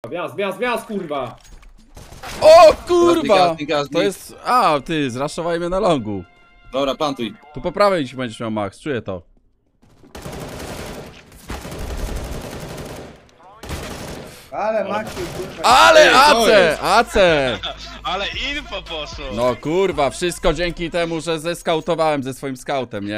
Wjazd, kurwa! O kurwa! Gaznik. To jest... A, ty, zraszowajmy na longu. Dobra, plantuj. Tu po prawej ci będziesz miał Max, czuję to. Ale Maxiu, kurwa. Ale AC! jest. AC! Ale info poszło! No kurwa, wszystko dzięki temu, że zeskautowałem ze swoim scoutem, nie?